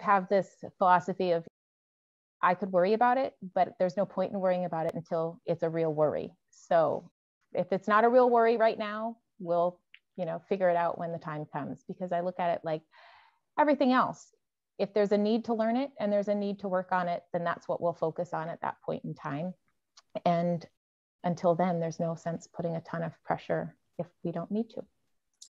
have this philosophy of I could worry about it, but there's no point in worrying about it until it's a real worry. So if it's not a real worry right now, we'll, figure it out when the time comes, because I look at it like everything else. If there's a need to learn it and there's a need to work on it, then that's what we'll focus on at that point in time. And until then, there's no sense putting a ton of pressure if we don't need to.